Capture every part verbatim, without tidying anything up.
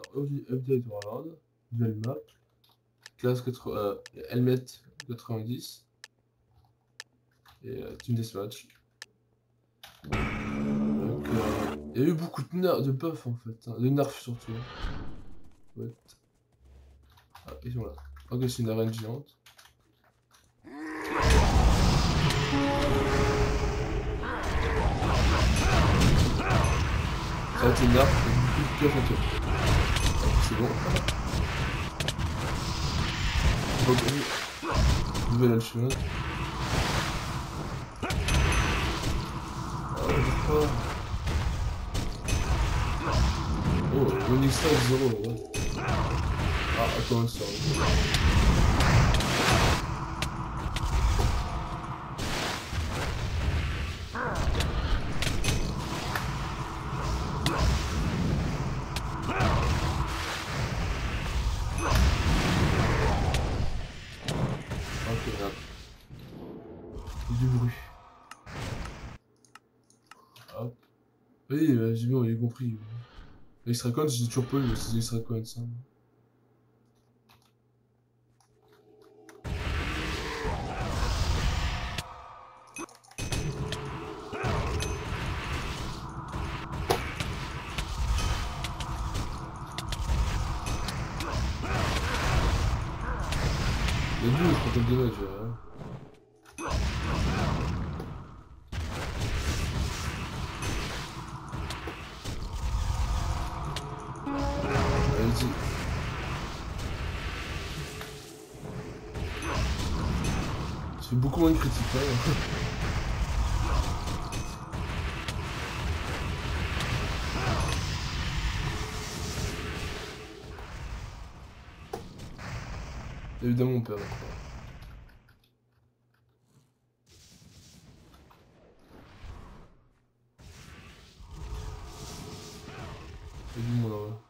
Update World, nouvelle map, classe quatre-vingts, euh, Helmet quatre-vingt-dix, et euh, Team Deathmatch. Donc, euh, il y a eu beaucoup de, nerfs, de buffs en fait, hein, de nerfs surtout. Ouais. Ah, ils sont là. Ok, c'est une arène géante. Ça a été nerf, il y a beaucoup de buffs en tout. C'est bon. Donc, nouvelle alchimie. Oh, oh, Onyx zéro, ouais. Ah, attends, ça. Ok, regarde. Du bruit. Hop. Oui, bah, j'ai bien, j'ai compris. Extra coins, j'ai toujours pas eu, c'est des extra coins, ça. Il y a deux, je prends pas de dommage. Hein. Allez-y. Je fais beaucoup moins de critiques. Hein. Évidemment, on perd. Il y a du monde là.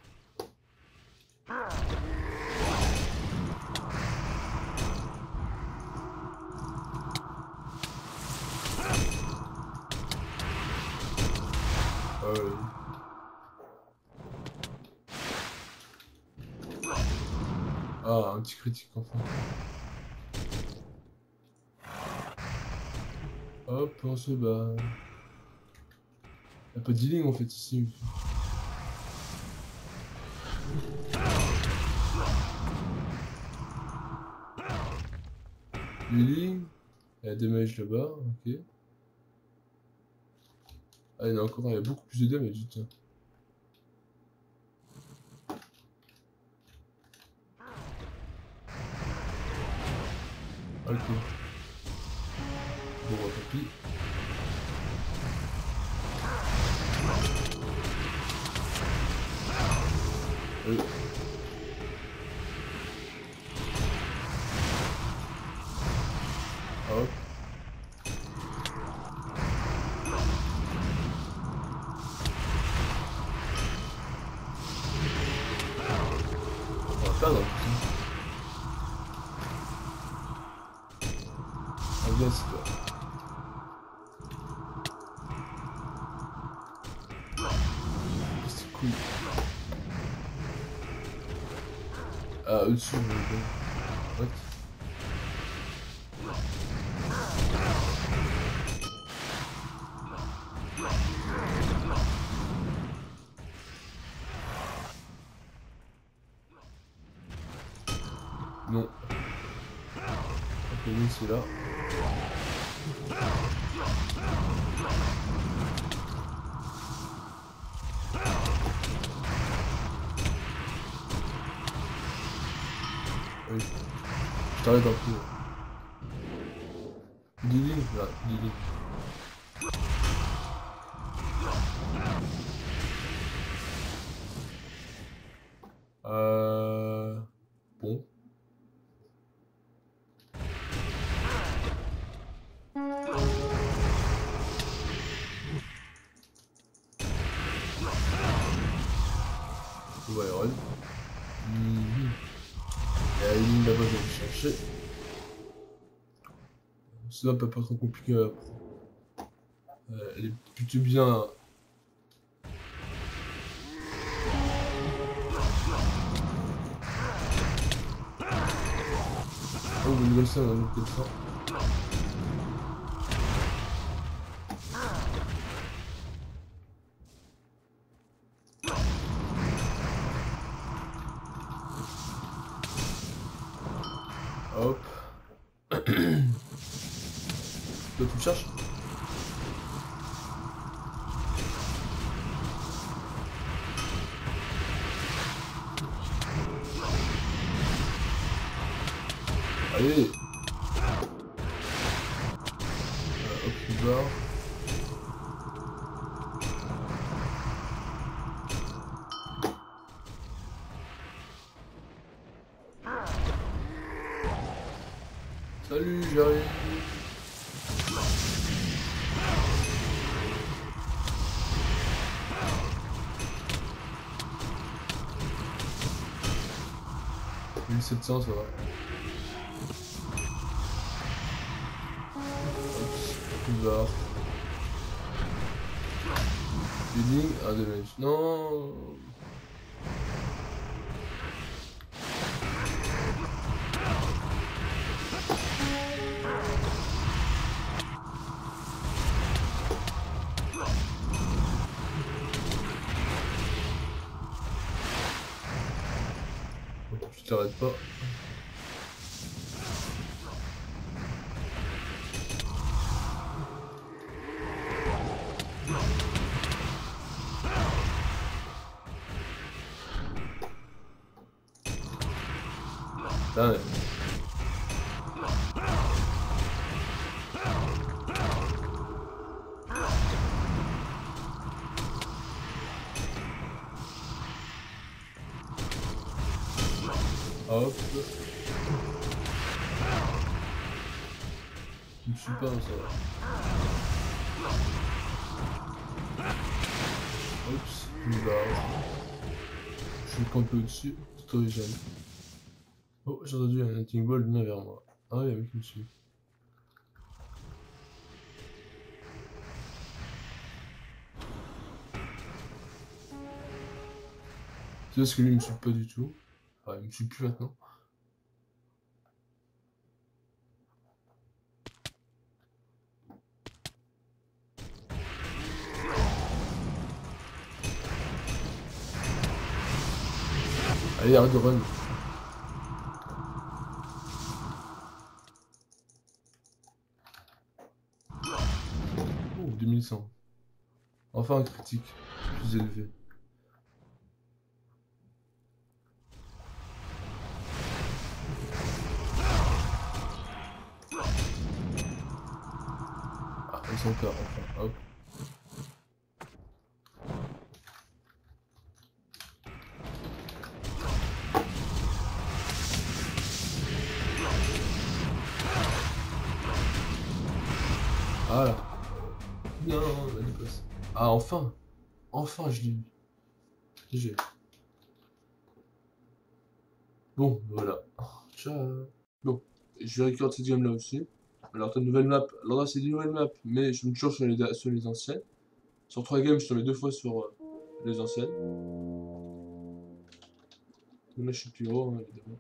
Ah oui. Ah, un petit critique enfin. Hop, on se bat. Y'a pas d'healing en fait ici. Healing. Il y a des mages là-bas, ok. Ah, il y en a encore un, il y a beaucoup plus de damage, tiens. Ok. Bon, bah, tant pis. Euh. Hop. On va perdre en plus. Ah bien, c'est toi. C'est cool. Ah, au-dessus, what? Non. Ok, nous c'est là. Oui. Je t'arrête un peu. Lily, là, Lily. Euh... Bon. Ouais, Iron. Mmh. Il y a une ligne là-bas, je vais aller chercher. Ça va pas être trop compliqué à apprendre. Euh, elle est plutôt bien. comme ça, on a loupé le fort. Hop. Là, tu me cherches? Allez. Euh, hop, il va. Salut, j'arrive. mille sept cents, ça va. Hop, Healing, un damage. Non. Je t'arrête pas. Ah ouais. Hop. Je ne suis pas, ça va. Oups, une barre. Je suis campé au-dessus, tout original. Oh, j'ai entendu un hunting ball venir vers moi. Ah oui, avec une suit. C'est parce que lui il me suit pas du tout. Enfin, il me suit plus maintenant. Allez, arrête de run. Oh, deux mille cent. Enfin un critique plus élevé. Ah, ils sont peur, enfin, hop. Ah là. Non, la dépasse. Ah, enfin. Enfin, je l'ai eu. G G. Bon, voilà. Ciao. Bon, je vais récupérer cette game là aussi. Alors, t'as une nouvelle map. Alors là, c'est une nouvelle map, mais je me toujours sur les, sur les anciennes. Sur trois games, je tombais deux fois sur euh, les anciennes. Donc là, je suis plus haut, hein, évidemment.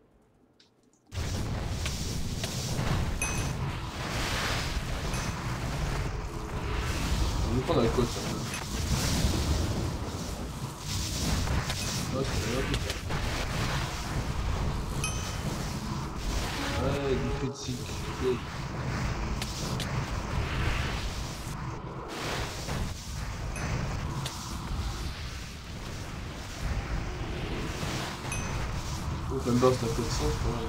On va prendre la côte, ça. Ah, c'est bien, tout ça. Ouais, du critique. Good. Oh, t'aimes bien, c'est à quatre cents, ouais.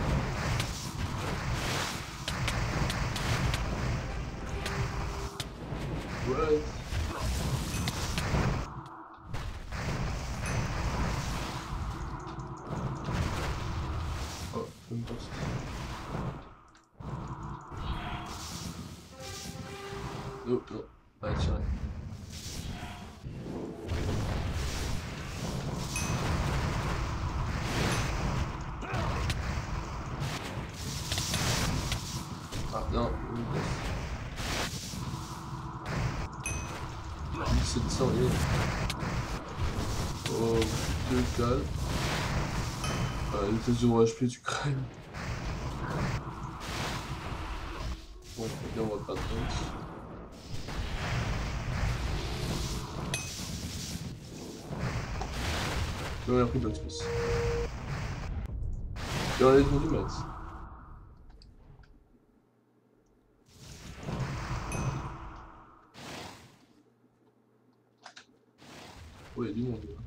Ouais. Oh, même pas ça. Oh, non. Allez, tirer. Ah, non. mille sept cents, et... Oh, deux calmes. Ah, une thèse de H P, tu crèves. Bon, et on va pas de notes. On a pris Black Space. Et on a défendu Max. Oh, il y a du monde là.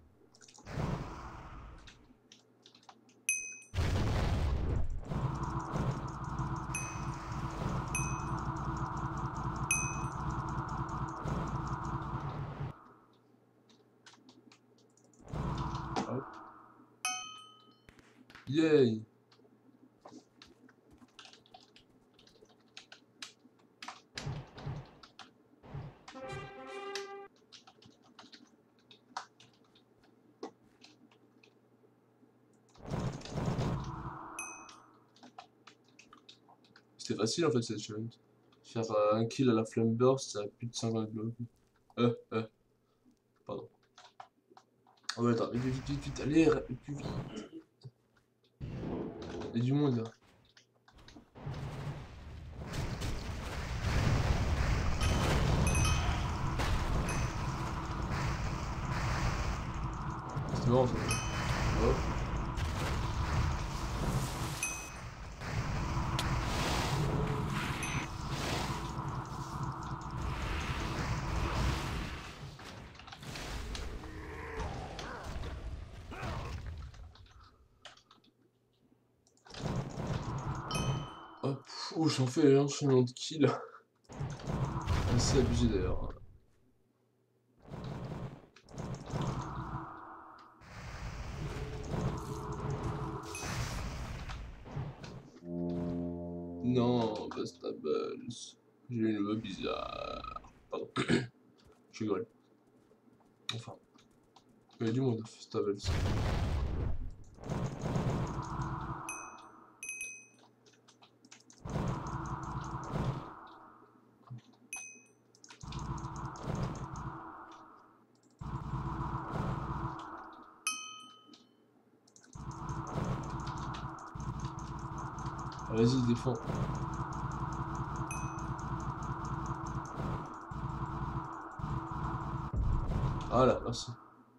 Hop. Yay! C'était facile en fait cette challenge. Faire euh, un kill à la flame burst, ça a plus de cinquante blocs. Euh, euh, pardon. Oh ouais, attends, vite, vite, vite, vite, allez, plus vite. Il y a du monde là. C'est marrant ça. Hop. Hop. Oh, j'en fais un enchaînement de kills. Assez abusé d'ailleurs. Non, Bastables. J'ai une voix bizarre. Pardon. Je rigole. Enfin. Il y a du monde, Bastables. Vas-y, défends. Voilà, merci.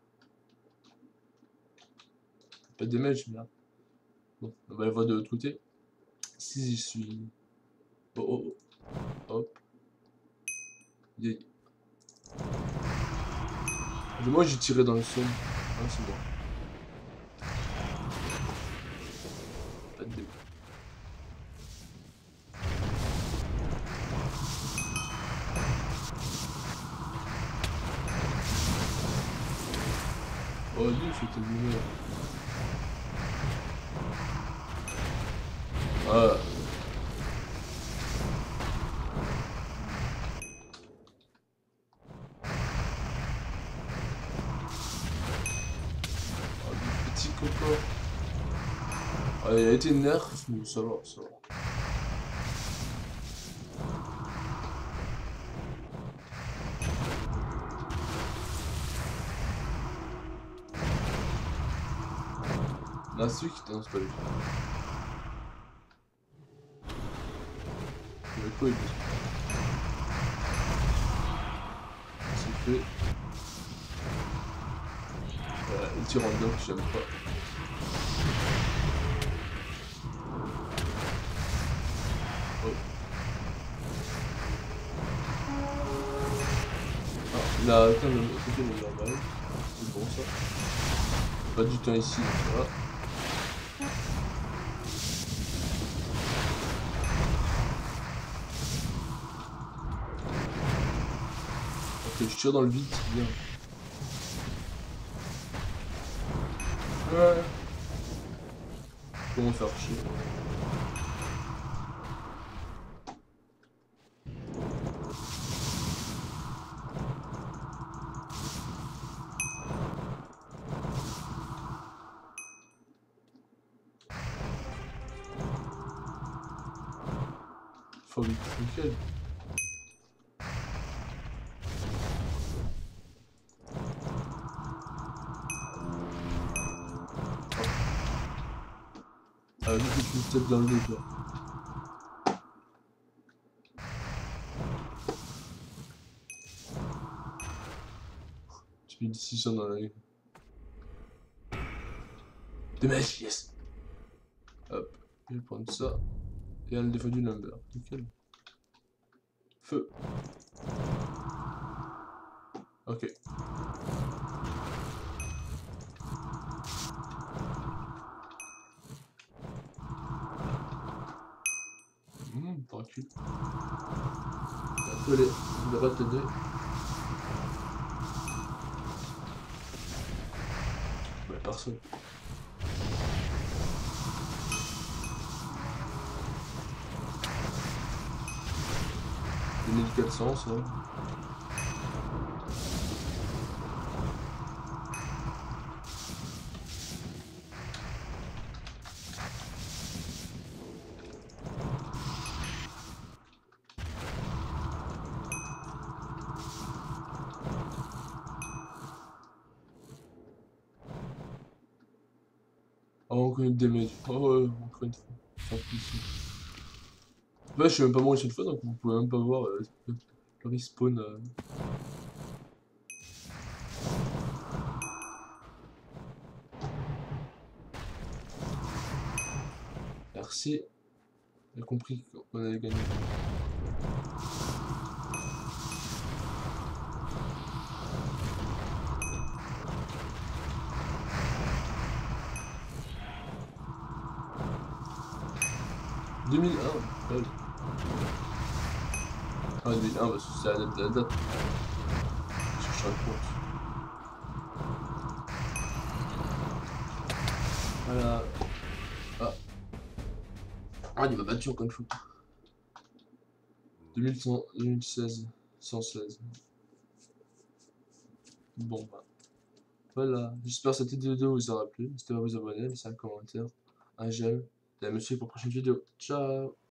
Pas de damage, merde. Bon, on va le voir de l'autre côté. Si j'y suis. Oh oh oh. Hop. Yeah. Moi j'ai tiré dans le sol. Ah, c'est bon. Pas de damage. Oh, lui, il fait tes lumières. Ah. Oh, le petit coco. Ah, il a été nerf, mais ça va, ça va. Là, celui qui t'annonce pas les gens. Il y avait quoi, il dit? C'est fait. Voilà, il tire en bloc, j'aime pas. Oh. Ah, il a atteint le côté de normal. C'est bon ça. Pas du temps ici, donc ça va. Ok, je tire dans le vide, c'est bien. Ouais. Comment faire chier? Faut vite, nickel. Ah, lui, faut que tu me tapes dans le dos, toi. sept mille six cents dans la rue. Dommage, yes. Hop, je vais prendre ça. Et un défaut du number. Nickel. Feu. Ok. Mmh, tranquille. Un peu les... le retenir. Ouais, personne. deux mille quatre cents, ça. Oh, encore une damage. Oh, ouais, encore une fois. Tant pis. Là, je suis même pas mort une seule fois, donc vous pouvez même pas voir euh, le respawn. Euh... Merci. J'ai compris qu'on allait gagner. deux mille un, lol. Ah, deux mille un, parce que c'est la date de la date. Je cherche un compte. Voilà. Ah. Ah, il m'a battu encore une fois. deux mille cent, deux mille seize, cent seize. Bon bah. Voilà. J'espère que cette vidéo vous aura plu. N'hésitez pas à vous abonner, laisser un commentaire, un j'aime. Et à me suivre pour la prochaine vidéo. Ciao!